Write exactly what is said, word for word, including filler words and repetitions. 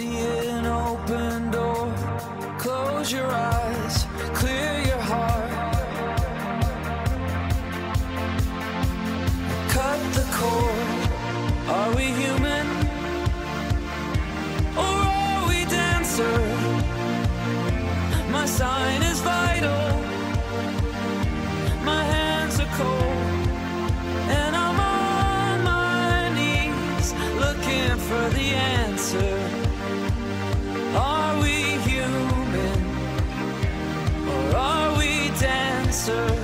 see an open door. Close your eyes, clear your heart. Cut the cord. Are we human? Or are we dancer? My sign is vital. My hands are cold. And I'm on my knees looking for the answer. Are we human? Or are we dancer?